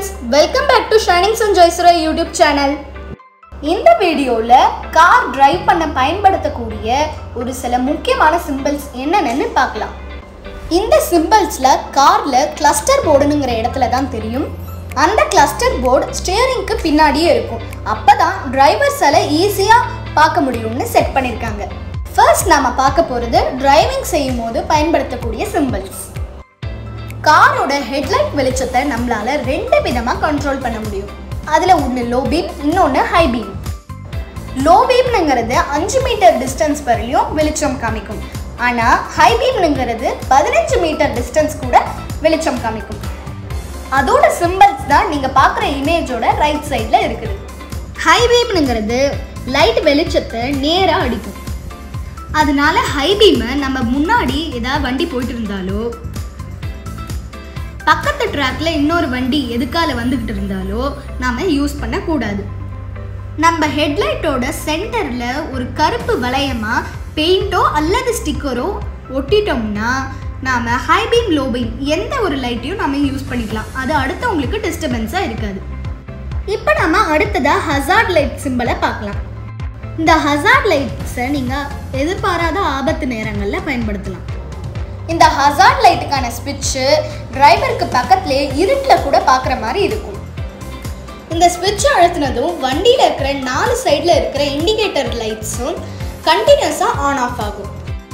friends, welcome back to Shining Sun Joysura YouTube channel. இந்த வீடியோல car drive பண்ண பயன்படுத்தக்கூடிய ஒரு சில முக்கியமான சிம்பல்ஸ் என்னென்னு பார்க்கலாம். இந்த சிம்பல்ஸ்ல கார்ல கிளஸ்டர் போர்டுங்கிற இடத்துல தான் தெரியும். அந்த கிளஸ்டர் போர்டு ஸ்டியரிங்க்கு பின்னாடியே இருக்கும். அப்பதான் டிரைவர்ஸால ஈஸியா பார்க்க முடியும்னு செட் பண்ணிருக்காங்க. ஃபர்ஸ்ட் நாம பார்க்க போறது டிரைவிங் செய்யும்போது பயன்படுத்தக்கூடிய சிம்பல்ஸ். காரோட ஹெட்லைட் வெளிச்சத்தை நம்மளால ரெண்டு விதமா கண்ட்ரோல் பண்ண முடியும். அதுல ஒன்று லோ பீம், இன்னொன்று ஹை பீம். லோ பீம்ங்கிறது 5 மீட்டர் டிஸ்டன்ஸ் வரையும் வெளிச்சம் காமிக்கும். ஆனா ஹை பீம்ங்கிறது 15 மீட்டர் டிஸ்டன்ஸ் கூட வெளிச்சம் காமிக்கும். அதோட சிம்பல்ஸ் தான் நீங்க பார்க்குற இமேஜோட ரைட் சைட்ல இருக்குது. ஹை பீம்ங்கிறது லைட் வெளிச்சத்தை நேரா அடிக்கும். அதனால ஹை பீமை நம்ம முன்னாடி ஏதாவது வண்டி போயிட்டு இருந்தாலோ, பக்கத்து ட்ராக்ல இன்னொரு வண்டி எதுக்கால வந்துகிட்டு இருந்தாலோ நாம யூஸ் பண்ணக்கூடாது. நம்ம ஹெட்லைட்டோட சென்டர்ல ஒரு கருப்பு வளையமா பெயிண்டோ அல்லது ஸ்டிக்கரோ ஒட்டிட்டோம்னா நாம ஹை பீம், லோ பீம் எந்த ஒரு லைட்டையும் நம்ம யூஸ் பண்ணிக்கலாம். அது அடுத்தவங்களுக்கு டிஸ்டர்பன்ஸா இருக்காது. இப்போ நம்ம அடுத்ததா ஹசார்ட் லைட் சிம்பலை பார்க்கலாம். இந்த ஹசார்ட் லைட்ஸை நீங்க எதிர்பாராத ஆபத்து நேரங்களில் பயன்படுத்தலாம். இந்த ஹசார்ட் லைட்டுக்கான ஸ்விட்சு டிரைவருக்கு பக்கத்துலேயே இருட்டில் கூட பார்க்குற மாதிரி இருக்கும். இந்த ஸ்விட்சை அழுத்தினதும் வண்டியில் இருக்கிற 4 சைடில் இருக்கிற இண்டிகேட்டர் லைட்ஸும் கண்டினியூஸாக ஆன் ஆஃப் ஆகும்.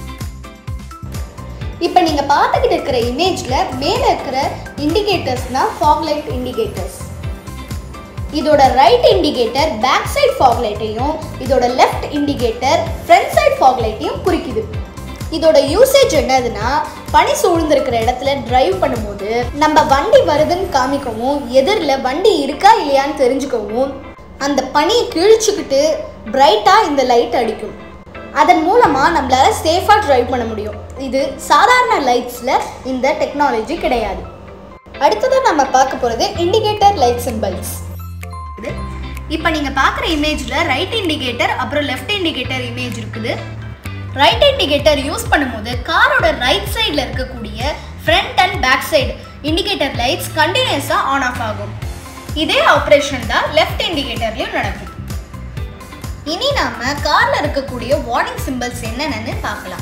இப்போ நீங்கள் பார்த்துக்கிட்டு இருக்கிற இமேஜில் மேலே இருக்கிற இண்டிகேட்டர்ஸ்னால் ஃபாக் லைட் இண்டிகேட்டர்ஸ். இதோட right indicator back side fog லைட்டையும், இதோட left indicator front side fog லைட்டையும் குறிக்குது. இதோட யூசேஜ் என்னதுன்னா, பனி சூழ்ந்திருக்கிற இடத்துல டிரைவ் பண்ணும்போது நம்ம வண்டி வருதுன்னு காமிக்கவும், எதிரில் வண்டி இருக்கா இல்லையான்னு தெரிஞ்சுக்கவும் அந்த பனியை கிழிச்சுக்கிட்டு பிரைட்டாக இந்த லைட் அடிக்கும். அதன் மூலமாக நம்மளால சேஃபாக டிரைவ் பண்ண முடியும். இது சாதாரண லைட்ஸில் இந்த டெக்னாலஜி கிடையாது. அடுத்ததான் நம்ம பார்க்க போகிறது இண்டிகேட்டர் லைட் சிம்பல்ஸ். இப்போ நீங்கள் பார்க்குற இமேஜில் ரைட் இண்டிகேட்டர் அப்புறம் லெஃப்ட் இண்டிகேட்டர் இமேஜ் இருக்குது. ரைட் இண்டிகேட்டர் யூஸ் பண்ணும்போது காரோட ரைட் சைடில் இருக்கக்கூடிய front and back side indicator lights கண்டினியூஸாக ஆன் ஆஃப் ஆகும். இதே ஆப்ரேஷன் தான் லெஃப்ட் இண்டிகேட்டர்லையும் நடக்கும். இனி நாம காரில் இருக்கக்கூடிய வார்னிங் சிம்பிள்ஸ் என்னென்னு பார்க்கலாம்.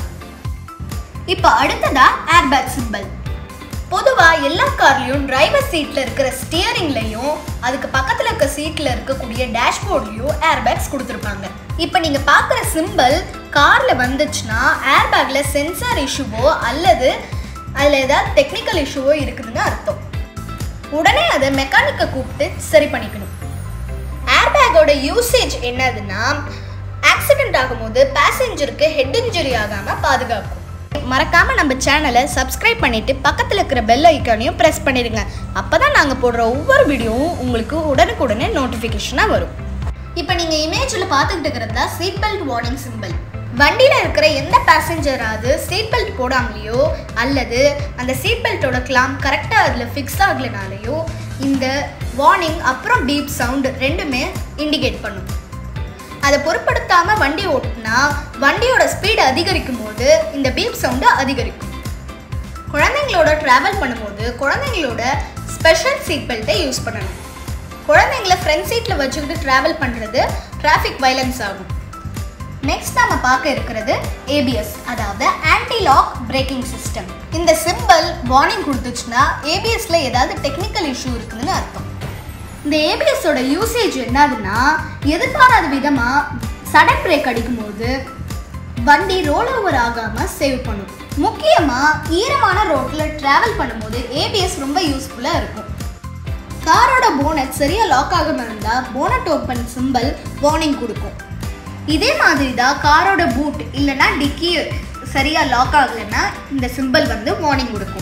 இப்போ அடுத்ததா ஏர்பேக் சிம்பிள். பொதுவாக எல்லா கார்லையும் டிரைவர் சீட்டில் இருக்கிற ஸ்டியரிங்லையும் அதுக்கு பக்கத்தில் இருக்க சீட்டில் இருக்கக்கூடிய டேஷ்போர்ட்லையும் ஏர்பேக்ஸ் கொடுத்துருப்பாங்க. இப்போ நீங்கள் பார்க்குற சிம்பிள் காரில் வந்துச்சுன்னா ஏர்பேக்கில் சென்சார் இஷ்யூவோ அல்லது அதில் ஏதாவது டெக்னிக்கல் இஷ்யூவோ இருக்குதுன்னு அர்த்தம். உடனே அதை மெக்கானிக்கை கூப்பிட்டு சரி பண்ணிக்கணும். ஏர்பேக்கோட யூசேஜ் என்னதுன்னா, ஆக்சிடென்ட் ஆகும்போது பேசஞ்சருக்கு ஹெட் இன்ஜுரி ஆகாமல் பாதுகாக்கும். மறக்காம நம்ம சேனலை சப்ஸ்கிரைப் பண்ணிட்டு பக்கத்தில் இருக்கிற பெல் ஐக்கானையும் ப்ரெஸ் பண்ணிடுங்க. அப்போதான் நாங்கள் போடுற ஒவ்வொரு வீடியோவும் உங்களுக்கு உடனுக்குடனே நோட்டிஃபிகேஷனாக வரும். இப்போ நீங்கள் இமேஜில் பார்த்துக்கிட்டு இருக்கிறது தான் சீட் பெல்ட் வார்னிங் சிம்பிள். வண்டியில் இருக்கிற எந்த பேசஞ்சராவது சீட் பெல்ட் போடாமலையோ அல்லது அந்த சீட் பெல்ட்டோட கிளாம்ப் கரெக்டாக அதில் ஃபிக்ஸ் ஆகலைனாலையோ இந்த வார்னிங் அப்புறம் பீப் சவுண்டு ரெண்டுமே இண்டிகேட் பண்ணும். அதை பொருட்படுத்தாமல் வண்டி ஓட்டினா வண்டியோட ஸ்பீடு அதிகரிக்கும் போது இந்த பீப் சவுண்டு அதிகரிக்கும். குழந்தைங்களோட ட்ராவல் பண்ணும்போது குழந்தைங்களோட ஸ்பெஷல் சீட் பெல்ட்டை யூஸ் பண்ணணும். குழந்தைங்கள ஃப்ரண்ட் சீட்டில் வச்சுக்கிட்டு ட்ராவல் பண்ணுறது டிராஃபிக் வைலன்ஸ் ஆகும். நெக்ஸ்ட் நம்ம பார்க்க இருக்கிறது ஏபிஎஸ், அதாவது ஆன்டி லாக் பிரேக்கிங் சிஸ்டம். இந்த சிம்பிள் வார்னிங் கொடுத்துச்சுன்னா ஏபிஎஸ்ல ஏதாவது டெக்னிக்கல் இஷ்யூ இருக்குதுன்னு அர்த்தம். இந்த ஏபிஎஸோட யூசேஜ் என்னதுன்னா, எதிர்பாராத விதமாக சடன் பிரேக் அடிக்கும்போது வண்டி ரோல் ஓவர் ஆகாமல் சேவ் பண்ணும். முக்கியமாக ஈரமான ரோட்டில் ட்ராவல் பண்ணும்போது ஏபிஎஸ் ரொம்ப யூஸ்ஃபுல்லாக இருக்கும். காரோட போனட் சரியாக லாக் ஆகாமல் இருந்தால் போனட் ஓப்பன் சிம்பிள் வார்னிங் கொடுக்கும். இதே மாதிரி தான் காரோட பூட் இல்லைன்னா டிக்கி சரியாக லாக் ஆகலைன்னா இந்த சிம்பிள் வந்து வார்னிங் கொடுக்கும்.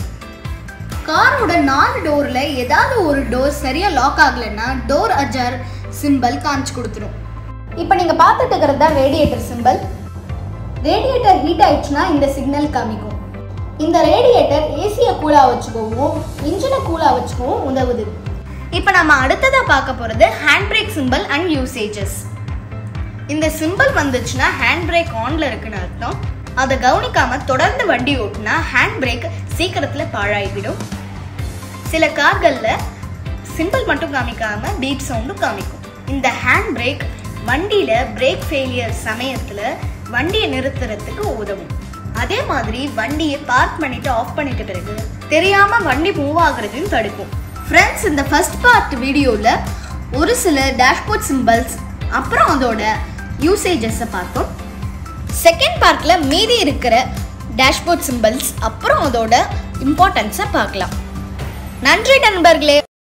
காரோட 4 டோரில் ஏதாவது ஒரு டோர் சரியாக லாக் ஆகலைன்னா டோர் அஜார் சிம்பிள் காமிச்சு கொடுத்துரும். இப்போ நீங்கள் பார்த்துட்டு இருக்கிறது தான் ரேடியேட்டர் சிம்பிள். ரேடியேட்டர் ஹீட் ஆயிடுச்சுன்னா இந்த சிக்னல் காமிக்கும். இந்த ரேடியேட்டர் ஏசியை கூலாக வச்சுக்கவும் இன்ஜினை கூலாக வச்சுக்கவும் உதவுது. இப்போ நம்ம அடுத்ததாக பார்க்க போகிறது hand brake simple and usages. இந்த சிம்பிள் வந்துச்சுன்னா ஹேண்ட் பிரேக் ஆனில் இருக்குன்னு அர்த்தம். அதை கவனிக்காமல் தொடர்ந்து வண்டி ஓட்டினா ஹேண்ட் பிரேக் சீக்கிரத்தில் பாழாகிவிடும். சில கார்களில் சிம்பிள் மட்டும் காமிக்காம பீப் சவுண்டும் காமிக்கும். இந்த ஹேண்ட் பிரேக் வண்டியில பிரேக் ஃபெயிலியர் சமயத்துல வண்டியை நிறுத்துறதுக்கு உதவும். அதே மாதிரி வண்டியை பார்க் பண்ணிட்டு ஆஃப் பண்ணிட்ட பிறகு தெரியாம வண்டி மூவ் ஆகுறதையும் தடுக்கும். ஃப்ரெண்ட்ஸ், இந்த ஃபர்ஸ்ட் பார்ட் வீடியோவில் ஒரு சில டேஷ்போர்ட் சிம்பிள்ஸ் அப்புறம் அதோட யூசேஜஸை பார்த்தோம். செகண்ட் பார்ட்டில் மீதி இருக்கிற டேஷ்போர்ட் சிம்பிள்ஸ் அப்புறம் அதோட இம்பார்ட்டன்ஸை பார்க்கலாம். நன்றி நண்பர்களே.